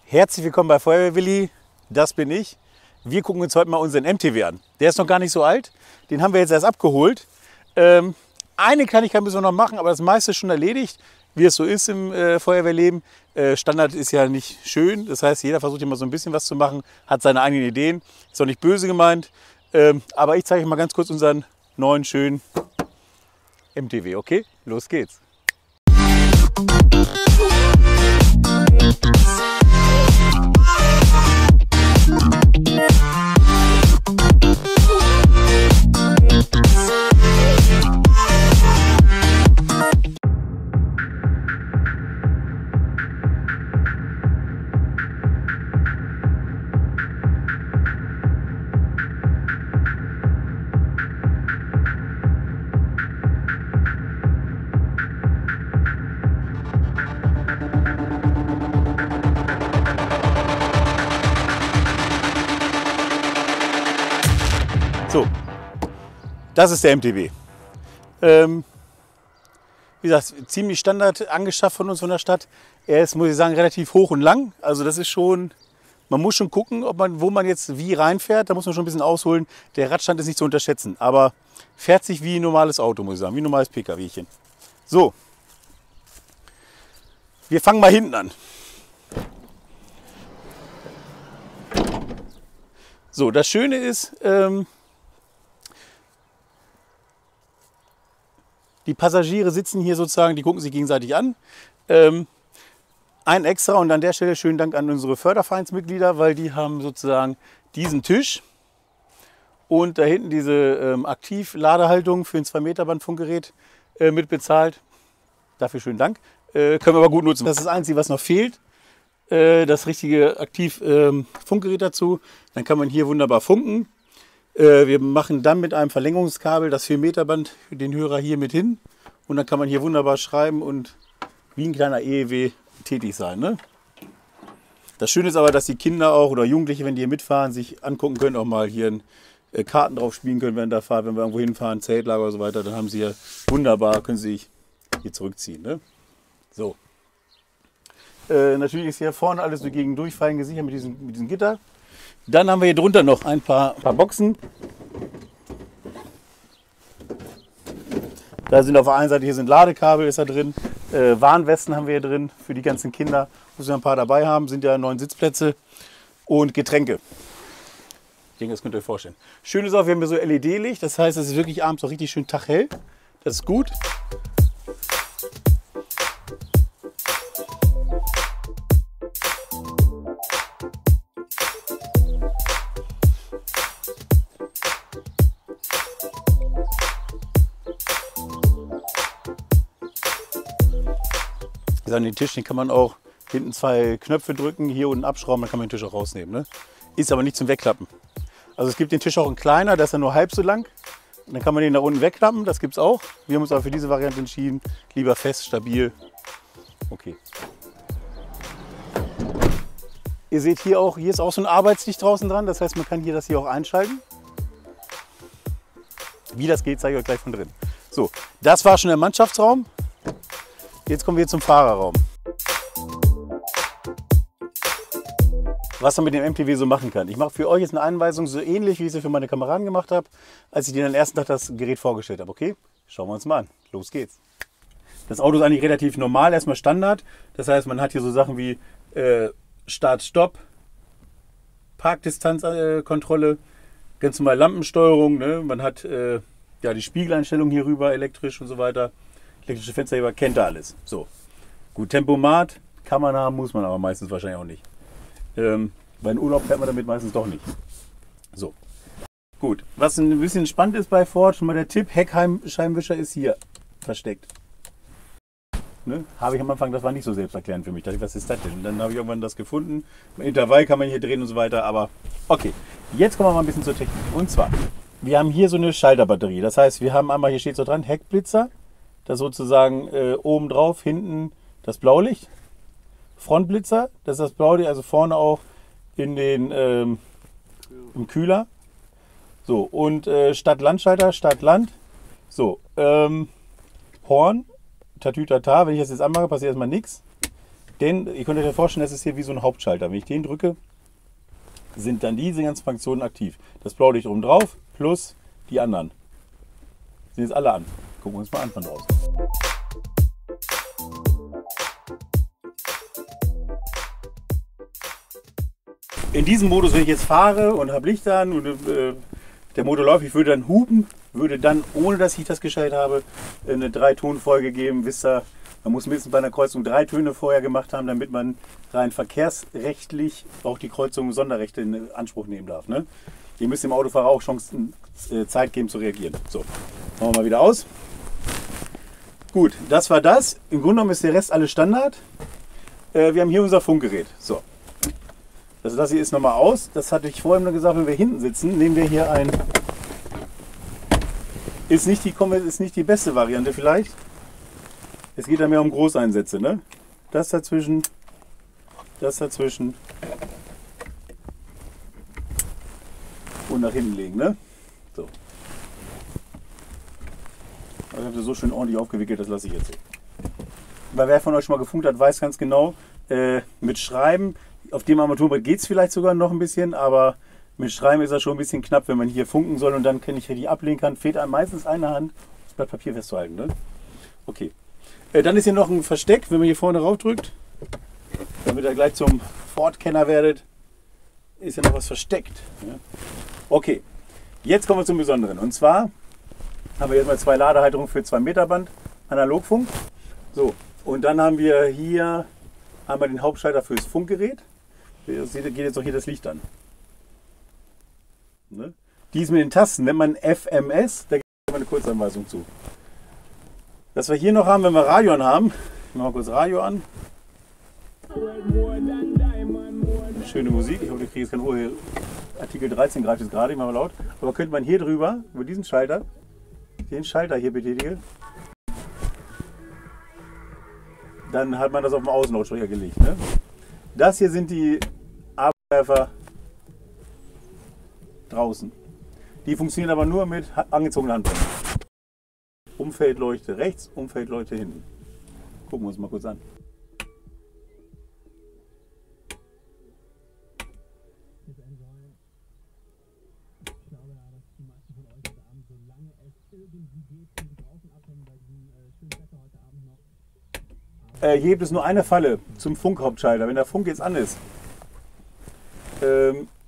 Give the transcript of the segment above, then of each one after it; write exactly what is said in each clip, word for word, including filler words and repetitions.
Herzlich willkommen bei Feuerwehr-Willi, das bin ich. Wir gucken uns heute mal unseren M T W an. Der ist noch gar nicht so alt, den haben wir jetzt erst abgeholt. Ähm, eine Kleinigkeit müssen wir noch machen, aber das meiste ist schon erledigt, wie es so ist im äh, Feuerwehrleben. Äh, Standard ist ja nicht schön, das heißt, jeder versucht immer so ein bisschen was zu machen, hat seine eigenen Ideen, ist auch nicht böse gemeint. Ähm, aber ich zeige euch mal ganz kurz unseren neuen, schönen M T W, okay? Los geht's! So, das ist der M T W. Ähm, wie gesagt, ziemlich Standard angeschafft von uns von der Stadt. Er ist, muss ich sagen, relativ hoch und lang. Also das ist schon, man muss schon gucken, ob man, wo man jetzt wie reinfährt. Da muss man schon ein bisschen ausholen. Der Radstand ist nicht zu unterschätzen, aber fährt sich wie ein normales Auto, muss ich sagen, wie ein normales PKWchen. So, wir fangen mal hinten an. So, das Schöne ist, ähm, die Passagiere sitzen hier sozusagen, die gucken sich gegenseitig an. Ähm, ein extra und an der Stelle schönen Dank an unsere Fördervereinsmitglieder, weil die haben sozusagen diesen Tisch und da hinten diese ähm, Aktiv-Ladehaltung für ein zwei Meter Band-Funkgerät äh, mit bezahlt. Dafür schönen Dank. Äh, können wir aber gut nutzen. Das ist das Einzige, was noch fehlt. Äh, das richtige Aktiv-Funkgerät ähm, dazu. Dann kann man hier wunderbar funken. Wir machen dann mit einem Verlängerungskabel das vier Meter Band den Hörer hier mit hin und dann kann man hier wunderbar schreiben und wie ein kleiner E E W tätig sein. Ne? Das Schöne ist aber, dass die Kinder auch oder Jugendliche, wenn die hier mitfahren, sich angucken können, auch mal hier Karten drauf spielen können während der Fahrt, wenn wir irgendwo hinfahren, Zeltlager oder so weiter, dann haben sie hier wunderbar, können sie sich hier zurückziehen. Ne? So. Äh, natürlich ist hier vorne alles so gegen Durchfallen gesichert mit diesem, mit diesem Gitter. Dann haben wir hier drunter noch ein paar, paar Boxen. Da sind auf der einen Seite, hier sind Ladekabel, ist da drin. Äh, Warnwesten haben wir hier drin für die ganzen Kinder. Müssen wir ein paar dabei haben, sind ja neun Sitzplätze. Und Getränke. Ich denke, das könnt ihr euch vorstellen. Schön ist auch, wir haben hier so L E D-Licht. Das heißt, es ist wirklich abends auch richtig schön taghell. Das ist gut. An den Tisch, den kann man auch hinten zwei Knöpfe drücken, hier unten abschrauben, dann kann man den Tisch auch rausnehmen. Ne? Ist aber nicht zum Wegklappen. Also es gibt den Tisch auch ein kleiner, der ist dann nur halb so lang. Und dann kann man den da unten wegklappen, das gibt es auch. Wir haben uns aber für diese Variante entschieden, lieber fest, stabil. Okay. Ihr seht hier auch, hier ist auch so ein Arbeitslicht draußen dran, das heißt, man kann hier das hier auch einschalten. Wie das geht, zeige ich euch gleich von drin. So, das war schon der Mannschaftsraum. Jetzt kommen wir zum Fahrerraum. Was man mit dem M T W so machen kann. Ich mache für euch jetzt eine Einweisung, so ähnlich wie ich sie für meine Kameraden gemacht habe, als ich denen am ersten Tag das Gerät vorgestellt habe. Okay, schauen wir uns mal an. Los geht's. Das Auto ist eigentlich relativ normal, erstmal Standard. Das heißt, man hat hier so Sachen wie äh, Start, Stopp, Parkdistanzkontrolle, äh, ganz normal Lampensteuerung. Ne? Man hat äh, ja, die Spiegeleinstellung hier rüber, elektrisch und so weiter. Elektrische Fensterheber, kennt ihr alles. So. Gut, Tempomat kann man haben, muss man aber meistens wahrscheinlich auch nicht. Ähm, weil in Urlaub fährt man damit meistens doch nicht. So. Gut, was ein bisschen spannend ist bei Ford, schon mal der Tipp, Heckscheibenwischer ist hier versteckt. Ne? Habe ich am Anfang, das war nicht so selbsterklärend für mich. Da dachte ich, was ist das denn? Und dann habe ich irgendwann das gefunden. Im Intervall kann man hier drehen und so weiter, aber okay. Jetzt kommen wir mal ein bisschen zur Technik. Und zwar, wir haben hier so eine Schalterbatterie. Das heißt, wir haben einmal, hier steht so dran, Heckblitzer. Das sozusagen äh, oben drauf, hinten das Blaulicht. Frontblitzer, das ist das Blaulicht, also vorne auch in den, ähm, im Kühler. So, und äh, Stadt-Land-Schalter, Stadt-Land. So, ähm, Horn, Tatütata, wenn ich das jetzt anmache, passiert erstmal nichts. Denn ihr könnt euch ja vorstellen, das ist hier wie so ein Hauptschalter. Wenn ich den drücke, sind dann diese ganzen Funktionen aktiv. Das blaue Licht oben drauf plus die anderen. Sind jetzt alle an. Gucken wir uns mal an von draußen. In diesem Modus, wenn ich jetzt fahre und habe Licht an und äh, der Motor läuft, ich würde dann hupen, würde dann, ohne dass ich das geschaltet habe, eine Drei-Ton-Folge geben. Wisst ihr, man muss mindestens bei einer Kreuzung drei Töne vorher gemacht haben, damit man rein verkehrsrechtlich auch die Kreuzung Sonderrechte in Anspruch nehmen darf. Ne? Ihr müsst dem Autofahrer auch Chancen, äh, Zeit geben zu reagieren. So, machen wir mal wieder aus. Gut, das war das. Im Grunde genommen ist der Rest alles Standard. Äh, wir haben hier unser Funkgerät. So. Das lasse ich jetzt nochmal aus. Das hatte ich vorhin nur gesagt, wenn wir hinten sitzen, nehmen wir hier ein. Ist nicht die, ist nicht die beste Variante vielleicht. Es geht ja mehr um Großeinsätze. Ne? Das dazwischen, das dazwischen und nach hinten legen. Ne? So. Ich habe das so schön ordentlich aufgewickelt, das lasse ich jetzt so. Weil wer von euch schon mal gefunkt hat, weiß ganz genau, äh, mit Schreiben. Auf dem Armaturenbrett geht es vielleicht sogar noch ein bisschen, aber mit Schreiben ist das schon ein bisschen knapp, wenn man hier funken soll und dann kann ich richtig ablegen kann. Fehlt einem meistens eine Hand, das Blatt Papier festzuhalten. Ne? Okay. Äh, dann ist hier noch ein Versteck, wenn man hier vorne rauf drückt, damit ihr gleich zum Ford-Kenner werdet, ist ja noch was versteckt. Ne? Okay, jetzt kommen wir zum Besonderen. Und zwar haben wir jetzt mal zwei Ladehalterungen für zwei Meter Band, Analogfunk. So, und dann haben wir hier einmal den Hauptschalter fürs Funkgerät. Seht ihr, geht jetzt auch hier das Licht an. Ne? Dies mit den Tasten nennt man F M S, da gibt es eine Kurzanweisung zu. Was wir hier noch haben, wenn wir Radio an haben, ich mache mal kurz Radio an. Schöne Musik, ich hoffe, ich kriege jetzt keine Uhr hier. Artikel dreizehn greift jetzt gerade, ich mache mal laut. Aber könnte man hier drüber, über diesen Schalter, den Schalter hier betätigen, dann hat man das auf dem Außenlautsprecher gelegt. Ne? Das hier sind die Arbeitswerfer draußen. Die funktionieren aber nur mit angezogener Handbremse. Umfeldleuchte rechts, Umfeldleuchte hinten. Gucken wir uns mal kurz an. Äh, hier gibt es nur eine Falle zum Funkhauptschalter. Wenn der Funk jetzt an ist, ähm,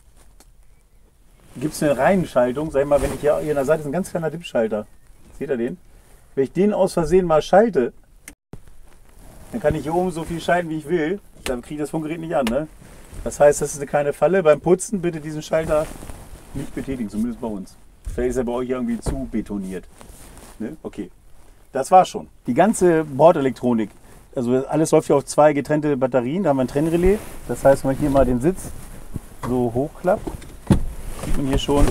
gibt es eine Reihenschaltung. Sag ich mal, wenn ich hier, hier an der Seite ist ein ganz kleiner Dipschalter. Seht ihr den? Wenn ich den aus Versehen mal schalte, dann kann ich hier oben so viel schalten, wie ich will. Dann kriege ich das Funkgerät nicht an. Ne? Das heißt, das ist eine kleine Falle. Beim Putzen bitte diesen Schalter nicht betätigen, zumindest bei uns. Vielleicht ist er bei euch irgendwie zu betoniert. Ne? Okay. Das war's schon. Die ganze Bordelektronik, also alles läuft hier auf zwei getrennte Batterien. Da haben wir ein Trennrelais. Das heißt, wenn man hier mal den Sitz so hochklappt, sieht man hier schon,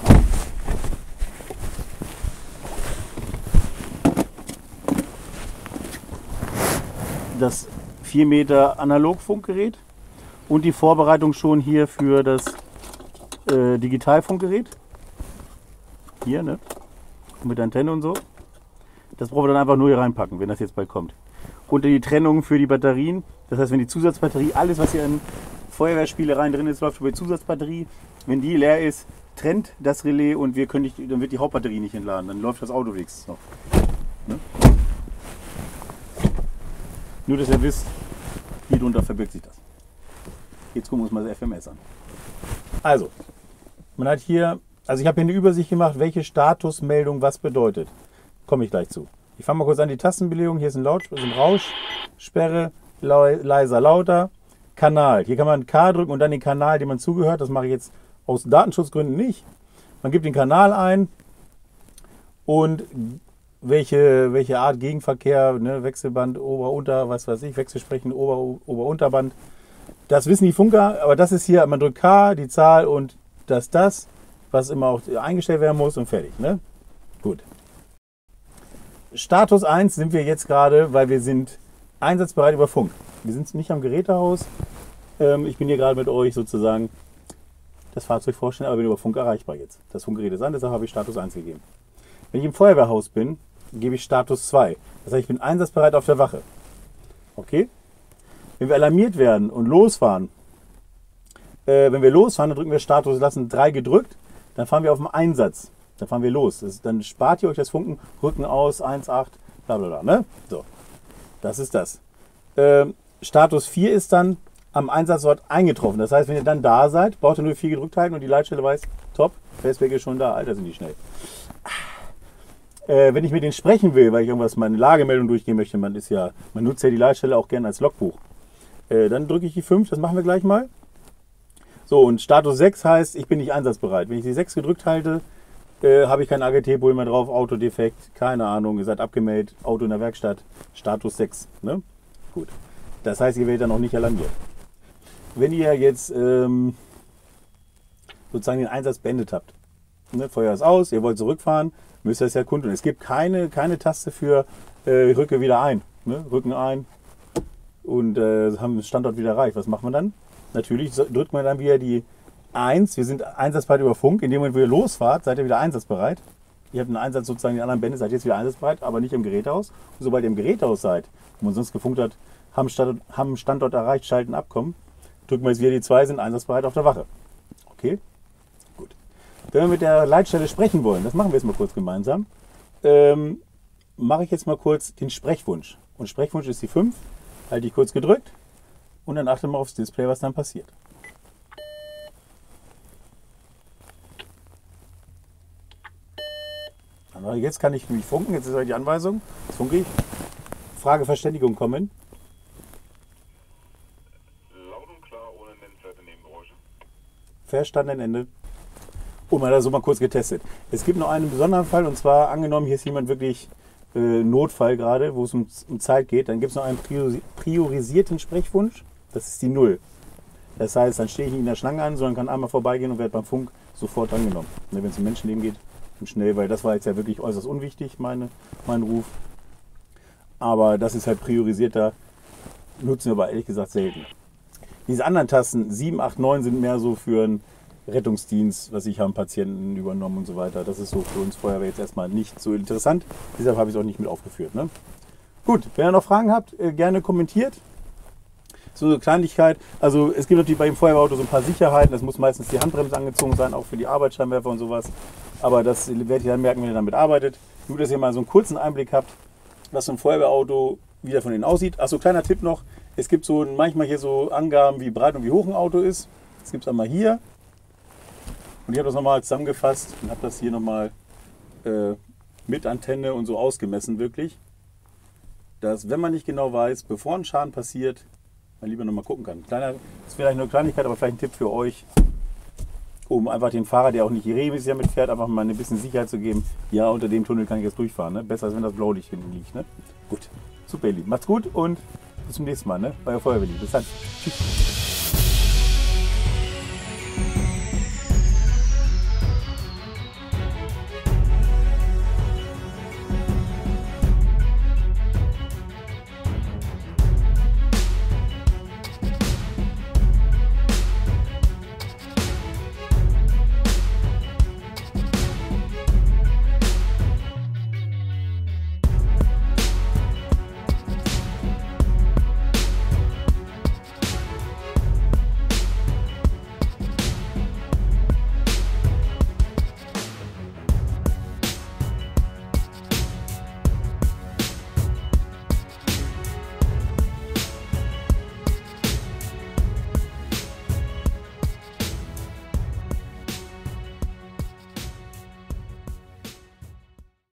das vier Meter Analogfunkgerät und die Vorbereitung schon hier für das äh, Digitalfunkgerät. Hier, ne? Mit Antenne und so. Das brauchen wir dann einfach nur hier reinpacken, wenn das jetzt bald kommt. Und die Trennung für die Batterien. Das heißt, wenn die Zusatzbatterie, alles was hier in Feuerwehrspielereien drin ist, läuft über die Zusatzbatterie. Wenn die leer ist, trennt das Relais und wir können nicht, dann wird die Hauptbatterie nicht entladen. Dann läuft das Auto wenigstens noch. Ne? Nur, dass ihr wisst, hier drunter verbirgt sich das. Jetzt gucken wir uns mal das F M S an. Also, man hat hier, also ich habe hier eine Übersicht gemacht, welche Statusmeldung was bedeutet. Komme ich gleich zu. Ich fange mal kurz an die Tastenbelegung. Hier ist ein Lautsprecher, ein Rausch, Sperre, leiser, lauter, Kanal. Hier kann man K drücken und dann den Kanal, dem man zugehört. Das mache ich jetzt aus Datenschutzgründen nicht. Man gibt den Kanal ein und welche, welche Art Gegenverkehr, ne, Wechselband, Ober-, Unter, was weiß ich, Wechselsprechen, Ober-, Ober-Unterband. Das wissen die Funker, aber das ist hier, man drückt K, die Zahl und das, das, was immer auch eingestellt werden muss und fertig. Ne? Gut. Status eins sind wir jetzt gerade, weil wir sind einsatzbereit über Funk. Wir sind nicht am Gerätehaus. Ähm, ich bin hier gerade mit euch sozusagen das Fahrzeug vorstellen, aber bin über Funk erreichbar jetzt. Das Funkgerät ist an, deshalb habe ich Status eins gegeben. Wenn ich im Feuerwehrhaus bin, gebe ich Status zwei. Das heißt, ich bin einsatzbereit auf der Wache. Okay? Wenn wir alarmiert werden und losfahren, äh, wenn wir losfahren, dann drücken wir Status, lassen drei gedrückt, dann fahren wir auf den Einsatz. Dann fahren wir los. Das, dann spart ihr euch das Funken, Rücken aus, eins acht, bla bla bla. Ne? So, das ist das. Ähm, Status vier ist dann am Einsatzort eingetroffen. Das heißt, wenn ihr dann da seid, braucht ihr nur vier gedrückt halten und die Leitstelle weiß, top, Festweg ist schon da. Alter, sind die schnell. Äh, wenn ich mit denen sprechen will, weil ich irgendwas meine Lagemeldung durchgehen möchte, man ist ja, man nutzt ja die Leitstelle auch gerne als Logbuch. Äh, dann drücke ich die fünf, das machen wir gleich mal. So, und Status sechs heißt, ich bin nicht einsatzbereit. Wenn ich die sechs gedrückt halte, äh, habe ich kein A G T-Bull mehr drauf, Autodefekt, keine Ahnung, ihr seid abgemeldet, Auto in der Werkstatt, Status sechs. Ne? Gut. Das heißt, ihr werdet dann auch nicht alarmiert. Wenn ihr jetzt ähm, sozusagen den Einsatz beendet habt, ne, Feuer ist aus, ihr wollt zurückfahren, müsst ihr es ja kundtun. Es gibt keine, keine Taste für äh, Rücke wieder ein. Ne? Rücken ein und äh, haben den Standort wieder erreicht. Was macht man dann? Natürlich drückt man dann wieder die eins. Wir sind einsatzbereit über Funk. In dem Moment, wo ihr losfahrt, seid ihr wieder einsatzbereit. Ihr habt einen Einsatz sozusagen, die anderen Bände, seid jetzt wieder einsatzbereit, aber nicht im Gerätehaus. Und sobald ihr im Gerätehaus seid, wo man sonst gefunkt hat, haben Standort, haben Standort erreicht, schalten, abkommen, drücken wir jetzt wieder die zwei, sind einsatzbereit auf der Wache. Okay? Gut. Wenn wir mit der Leitstelle sprechen wollen, das machen wir jetzt mal kurz gemeinsam, ähm, mache ich jetzt mal kurz den Sprechwunsch. Und Sprechwunsch ist die fünf, halte ich kurz gedrückt und dann achte mal aufs Display, was dann passiert. Also jetzt kann ich nämlich funken, jetzt ist halt die Anweisung, jetzt funke ich. Frage Verständigung kommen. Laut und klar, ohne nennenswerte Nebengeräusche. Verstanden, Ende. Und mal das so mal kurz getestet. Es gibt noch einen besonderen Fall, und zwar angenommen, hier ist jemand wirklich äh, Notfall gerade, wo es um, um Zeit geht, dann gibt es noch einen priorisierten Sprechwunsch, das ist die null. Das heißt, dann stehe ich nicht in der Schlange an, sondern kann einmal vorbeigehen und werde beim Funk sofort angenommen. Wenn es um Menschenleben geht, schnell, weil das war jetzt ja wirklich äußerst unwichtig, meine, mein Ruf. Aber das ist halt priorisierter, nutzen wir aber ehrlich gesagt selten. Diese anderen Tasten, sieben, acht, neun, sind mehr so für einen Rettungsdienst, was ich haben Patienten übernommen und so weiter. Das ist so für uns Feuerwehr jetzt erstmal nicht so interessant. Deshalb habe ich es auch nicht mit aufgeführt. Ne? Gut, wenn ihr noch Fragen habt, gerne kommentiert. So eine Kleinigkeit, also es gibt natürlich bei dem Feuerwehrauto so ein paar Sicherheiten. Das muss meistens die Handbremse angezogen sein, auch für die Arbeitsscheinwerfer und sowas. Aber das werdet ihr dann merken, wenn ihr damit arbeitet. Nur, dass ihr mal so einen kurzen Einblick habt, was so ein Feuerwehrauto wieder von innen aussieht. Achso, kleiner Tipp noch. Es gibt so manchmal hier so Angaben, wie breit und wie hoch ein Auto ist. Das gibt es einmal hier. Und ich habe das nochmal zusammengefasst und habe das hier nochmal äh, mit Antenne und so ausgemessen, wirklich. Dass, wenn man nicht genau weiß, bevor ein Schaden passiert, man lieber nochmal gucken kann. Kleiner, das ist vielleicht nur eine Kleinigkeit, aber vielleicht ein Tipp für euch, um einfach den Fahrer, der auch nicht regelmäßig damit fährt, einfach mal ein bisschen Sicherheit zu geben. Ja, unter dem Tunnel kann ich jetzt durchfahren. Ne? Besser, als wenn das Blaulicht hinten liegt. Ne? Gut, super, ihr Lieben. Macht's gut und bis zum nächsten Mal. Ne? Euer Feuerwehrlieb. Bis dann. Tschüss.